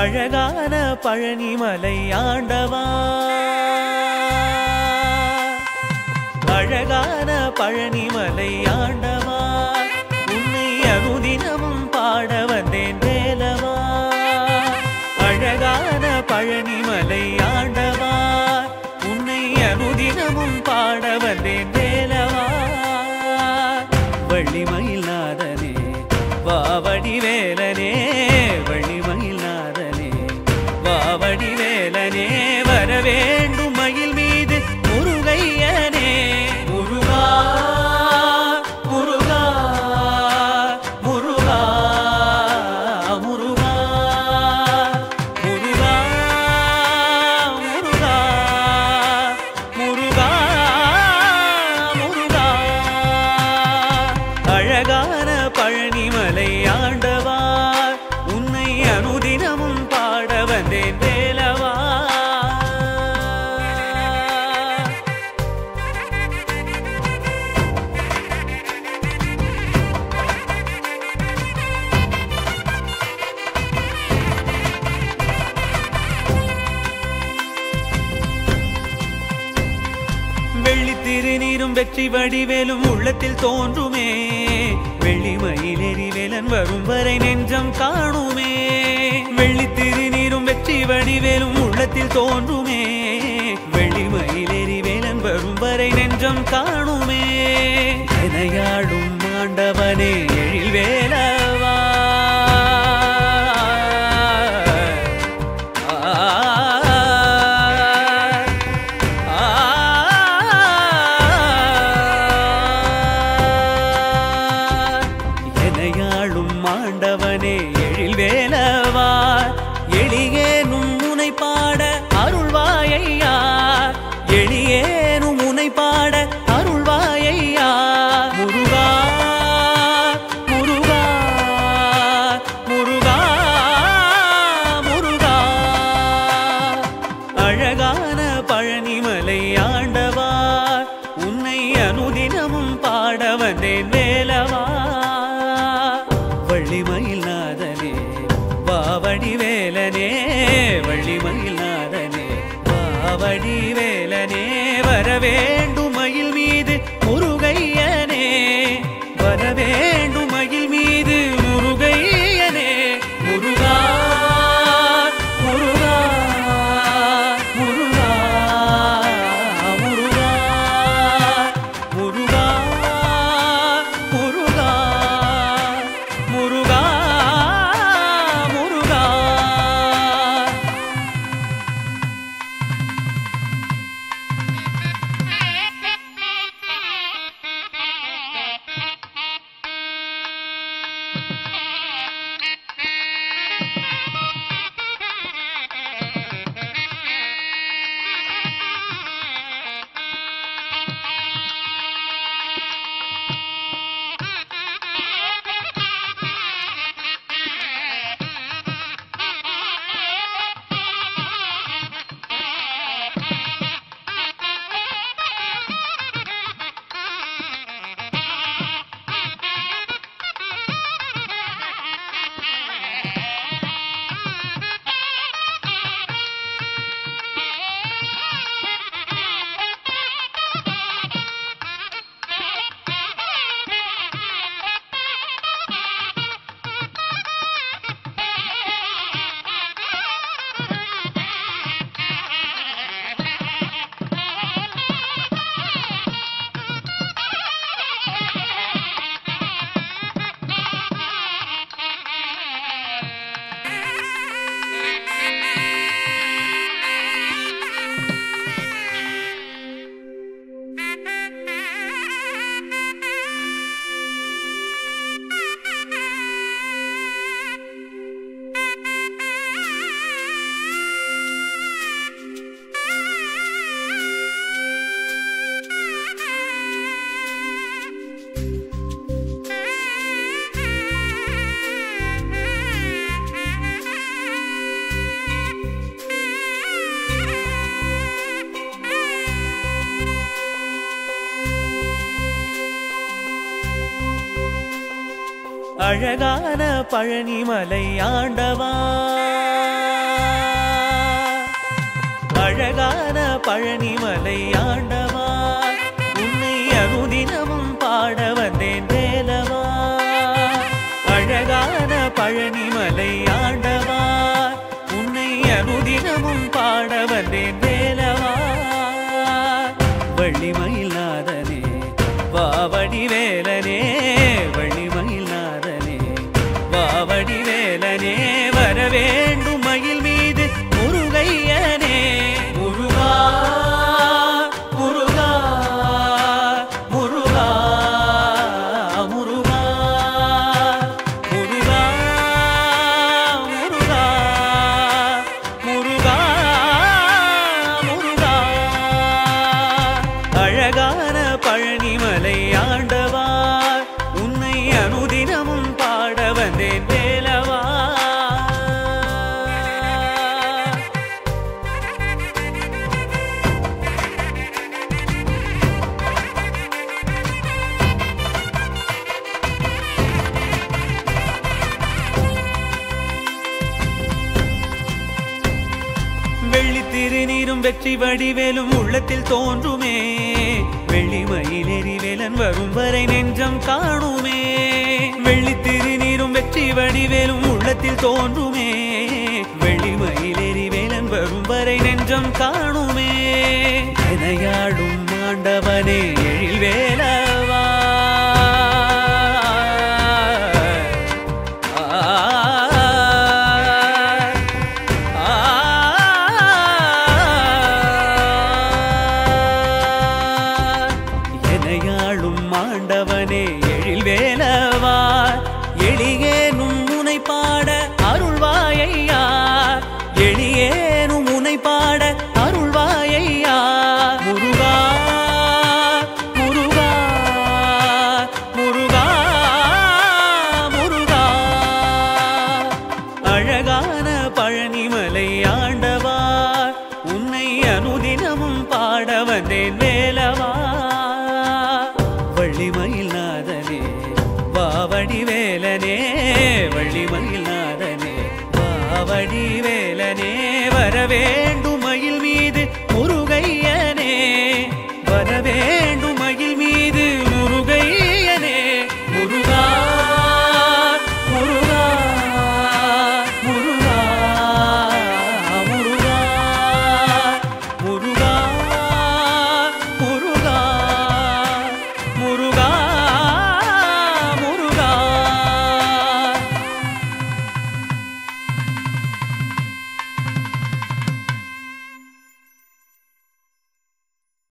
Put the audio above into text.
அழகான பழனிமலை ஆண்டவா அழகான பழனிமலை ஆண்டவா உன்னை அனுதினமும் பாட வந்தேன் வேலவா அழகான பழனிமலை ஆண்டவா உன்னை அனுதினமும் பாட வந்தேன் வேலவா வள்ளிமயில் நாதனே வாவடி வேலனே வள்ளிமயில் நாதனே வாவடி வேலனே வரவேண்டும் மயில் மீது முருகையனே முருகா முருகா முருகா முருகா முருகா முருகா முருகா முருகா அழகான பழனிமலை ஆண்டவா உன்னை அனுதினமும் பாட வந்தேன் வேலவா வெள்ளித்திருநீரும் வெற்றி வடிவேலும் உள்ளத்தில் தோன்றுமே வெள்ளிமயிலேறி வேலன் வரும் வரை நெஞ்சம் காணுமே வெள்ளித்திருநீரும் வெற்றி வடிவேலும் உள்ளத்தில் தோன்றுமே வெள்ளிமயிலேறி வேலன் வரும் வரை நெஞ்சம் காணுமே எனையாடும் ஆண்டவனே எழில் வேலவா ஆண்டவனே எழில் வேலவா எளியேனும் முனை பாட அருள்வாயையா எளியேனும் முனை பாட அருள்வாயையா முருகா முருகா முருகா முருகா அழகான பழனிமலை ஆண்டவா உன்னை அனுதினமும் பாட வந்தேன் வேலவா வள்ளிமயில் நாதனே வாவடி வேலனே வள்ளிமயில் நாதனே வாவடி வேலனே வரவேண்டும் மயில் மீது முருகையனே வரவேண்டும் மயில் மீது முருகையனே முருகா முருகா முருகா முருகா முருகா முருகா முருகா முருகா அழகான பழனிமலை ஆண்டவா அழகான பழனிமலை ஆண்டவா உன்னை அனுதினமும் பாட வந்தேன் வேலவா அழகான பழனிமலை ஆண்டவா உன்னை அனுதினமும் பாட வந்தேன் வேலவா வள்ளிமயில்நாதனே வாவடி வேலனே வள்ளிமயில்நாதனே வாவடி வேலனே வரவேண்டும் மயில் மீது முருகையனே முருகா முருகா முருகா முருகா முருகா முருகா முருகா முருகா அழகான பழனிமலை ஆண்டவா உன்னை அனுதினமும் பாட வந்தேன் வேலவா வெள்ளி திருநீரும் வெற்றி வடிவேலும் உள்ளத்தில் தோன்றுமே வெள்ளி மயிலேறி வேலன் வரும் வரை நெஞ்சம் காணுமே வெள்ளி திருநீரும் வெற்றி வடிவேலும் உள்ளத்தில் தோன்றுமே வெள்ளி மயிலேறி வேலன் வரும் வரை நெஞ்சம் காணுமே எனையாடும் ஆண்டவனே எழில் வேலவா ஆண்டவனே எழில் வேலவா எளியேனும் உனை பாட அருள்வாயையா எளியேனும் உனை பாட அருள்வாயையா முருகா முருகா முருகா முருகா அழகான பழனிமலை ஆண்டவா உன்னை அனுதினமும் பாட வந்தேன் வேலவா